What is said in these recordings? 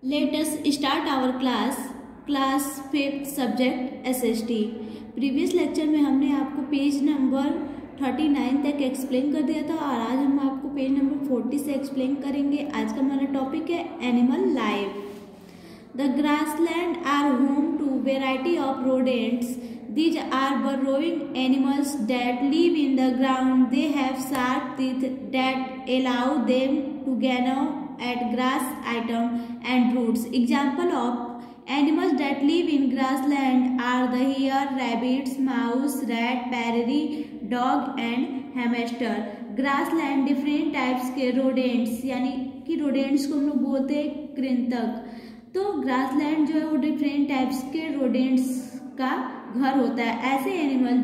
Let us start our class 5th subject SST। Previous lecture में हमने आपको page number 39 तक एक्सप्लेन कर दिया था और आज हम आपको पेज नंबर 40 से एक्सप्लेन करेंगे। आज का हमारा टॉपिक है animal life. The grassland are home to variety of rodents. These are burrowing animals that live in the ground. They have sharp teeth that allow them to gnaw at grass items and roots. Example of animals that live in grassland are the hare, rabbits, mouse, rat, prairie dog and hamster. Grassland different types के rodents यानी कि rodents को हम लोग बोलते हैं कृंतक। तो ग्रासलैंड जो है वो डिफरेंट टाइप्स के rodents का घर होता है। ऐसे एनिमल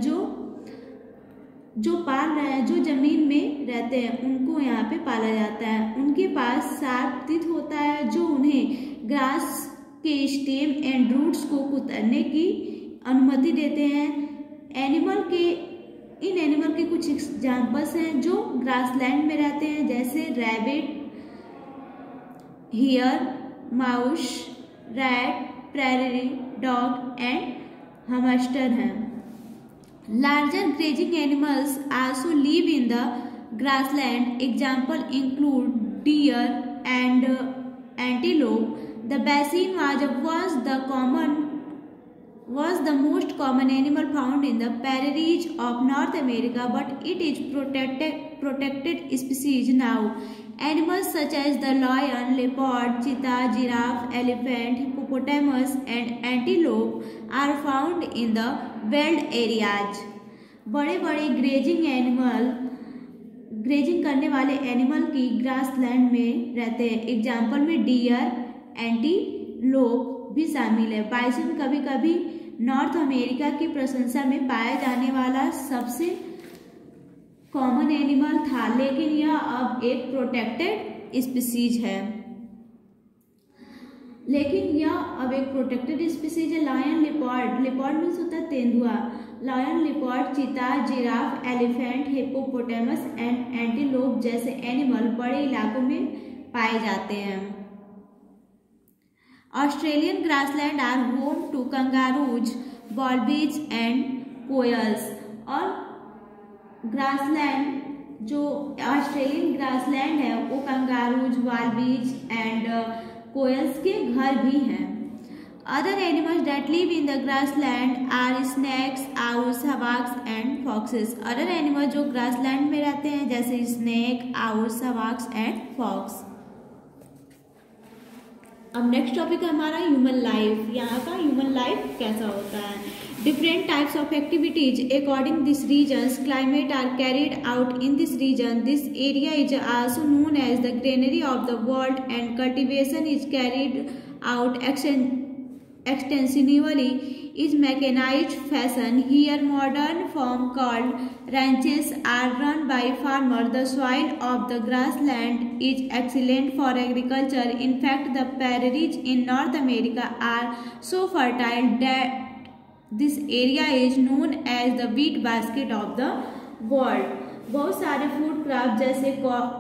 जो पाल रहे हैं, जो जमीन में रहते हैं, उनको यहाँ पे पाला जाता है। उनके पास शार्प टीथ होता है जो उन्हें ग्रास के स्टेम एंड रूट्स को कुतरने की अनुमति देते हैं। इन एनिमल के कुछ एग्जाम्पल्स हैं जो ग्रासलैंड में रहते हैं, जैसे rabbit, hare, mouse, rat, prairie dog and hamster हैं। Larger grazing animals also live in the grassland. Example include deer and antelope. The bison was the most common animal found in the prairies of North America, but it is protected species now. Animals such as the lion, leopard, cheetah, giraffe, elephant, hippopotamus and antelope are found in the wild areas. बड़े बड़े grazing करने वाले animal की grassland में रहते हैं। Example में dear, antelope भी शामिल है। बाइसन कभी कभी नॉर्थ अमेरिका की प्रशंसा में पाया जाने वाला सबसे कॉमन एनिमल था, लेकिन यह अब एक प्रोटेक्टेड स्पीसीज है। लायन, लेपर्ड मीन्स होता है तेंदुआ। Lion, leopard, cheetah, giraffe, elephant, hippopotamus and antelope जैसे एनिमल बड़े इलाकों में पाए जाते हैं। Australian grassland are home to kangaroos, wallabies and koalas. और ग्रासलैंड जो ऑस्ट्रेलियन ग्रासलैंड है वो कंगारूज, वाल्बीज एंड कोयल्स के घर भी हैं। Other animals that live in the grassland are snakes, owls, hawks and foxes. Other animals जो grassland में रहते हैं जैसे snake, owls, hawks and fox. अब नेक्स्ट टॉपिक है हमारा ह्यूमन लाइफ। यहाँ का ह्यूमन लाइफ कैसा होता है। Different types of activities according this region's climate are carried out in this region. This area is also known as the granary of the world, and cultivation is carried out extensively in mechanized fashion. Here, modern farm called ranches are run by farmers. The soil of the grassland is excellent for agriculture. In fact, the prairies in North America are so fertile that this area is known as the wheat basket of the world. बहुत सारे food crop जैसे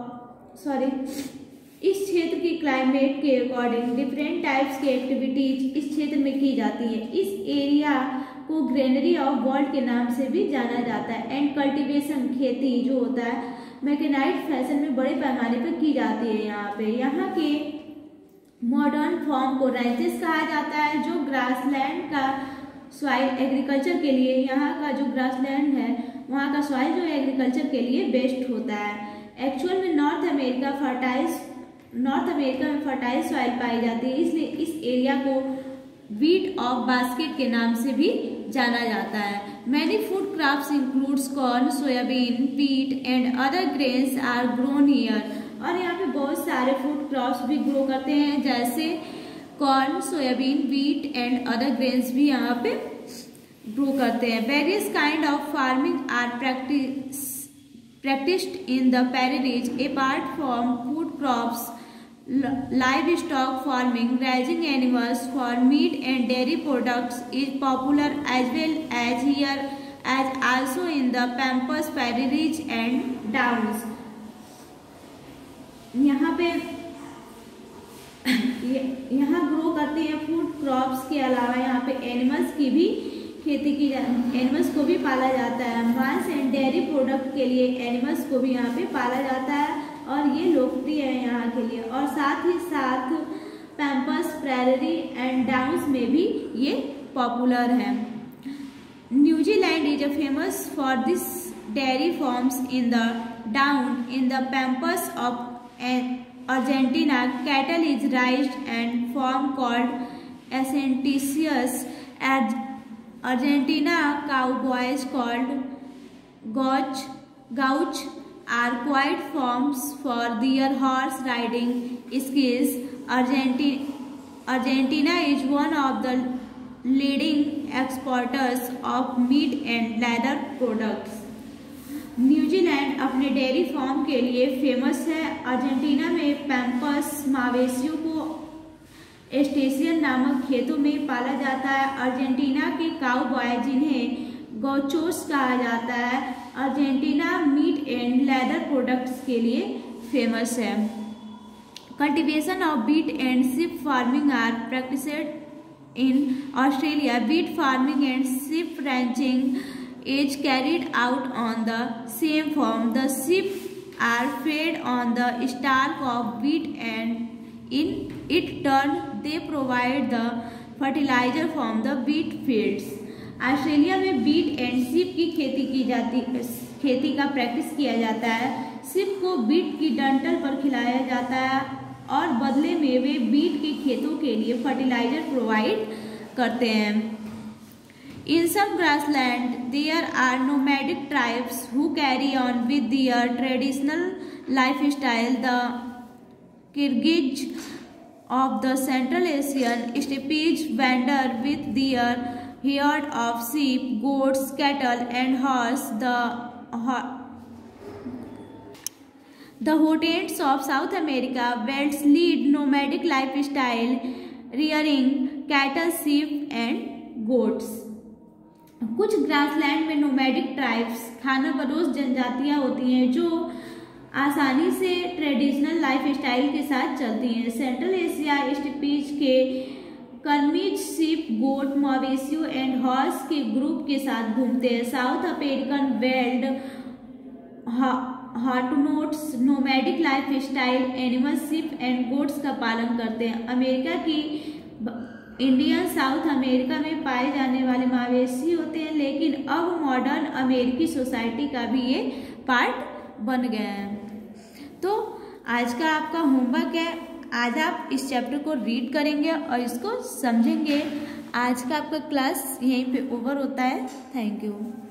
इस क्षेत्र की climate के according different types की activities इस क्षेत्र में की जाती है। इस एरिया को ग्रेनरी ऑफ वर्ल्ड के नाम से भी जाना जाता है। एंड कल्टीवेशन, खेती जो होता है मैकेनाइज्ड फैशन में बड़े पैमाने पर की जाती है। यहाँ के मॉडर्न फॉर्म को रैंचेस कहा जाता है, जो ग्रासलैंड का सॉइल एग्रीकल्चर के लिए, यहाँ का जो ग्रासलैंड है वहाँ का सॉइल जो एग्रीकल्चर के लिए बेस्ट होता है। एक्चुअल में नॉर्थ अमेरिका में फर्टाइल सॉइल पाई जाती है, इसलिए इस एरिया को वीट ऑफ बास्केट के नाम से भी जाना जाता है। Many food crops includes corn, soybean, wheat and other grains are grown here. और यहाँ पे बहुत सारे फूड क्रॉप्स भी ग्रो करते हैं, जैसे corn, soybean, wheat and other grains भी यहाँ पे ग्रो करते हैं। Various kind of farming are practiced in the prairies. Apart from food crops, livestock farming, raising animals for meat and dairy products is popular as well as here as also in the pampas, prairies and downs. यहाँ पे यहाँ grow करते हैं food crops के अलावा यहाँ पे animals की भी खेती की एनिमल्स को भी पाला जाता है। मांस एंड डेयरी प्रोडक्ट के लिए एनिमल्स को भी यहाँ पे पाला जाता है और ये लोकप्रिय है यहाँ के लिए। और साथ ही साथ पैम्पर्स, प्रेयरी एंड डाउन्स में भी ये पॉपुलर है। New Zealand is a famous for this dairy farms in the down in the pampas of Argentina. Cattle is raised and farm called Ascentencias. Argentina cowboys called gauchos are quite famous for their horse riding skills. Argentina is one of the leading exporters of meat and leather products. New Zealand अपने dairy farm के लिए famous है। Argentina में Pampers मवेशियों को एस्टेसियन नामक खेतों में पाला जाता है। अर्जेंटीना के काउबॉय जिन्हें गौचोस कहा जाता है, Argentina meat and leather products के लिए फेमस है। Cultivation of wheat and sheep farming are practised in Australia. Wheat farming and sheep ranching is carried out on the same farm. The sheep are fed on the stalk of wheat and in it turn they provide the fertilizer from the wheat fields. Australia में wheat and sheep की खेती का practice किया जाता है। Ship को beat की डंठल पर खिलाया जाता है और बदले में वे बीट के खेतों के लिए फर्टिलाइजर प्रोवाइड करते हैं। In some grassland, there are nomadic tribes who carry on with their traditional lifestyle. The Kyrgyz of the Central Asian steppes wander with their herd of sheep, goats, cattle, and horse. The Hottentots of South America Welts lead nomadic lifestyle, rearing cattle, sheep, and goats. कुछ grassland में nomadic tribes खानाबदोश जनजातियां होती हैं जो आसानी से traditional life style के साथ चलती हैं। सेंट्रल एशिया स्टेपीज के कर्मीज शिप, गोट, मवेशियों एंड हॉर्स के ग्रुप के साथ घूमते हैं। South American veld Hottentots nomadic life style, animal sheep and goats का पालन करते हैं। अमेरिका की इंडियन साउथ अमेरिका में पाए जाने वाले मवेशी होते हैं, लेकिन अब मॉडर्न अमेरिकी सोसाइटी का भी ये पार्ट बन गया है। तो आज का आपका होमवर्क है, आज आप इस चैप्टर को रीड करेंगे और इसको समझेंगे। आज का आपका क्लास यहीं पे ओवर होता है। Thank you.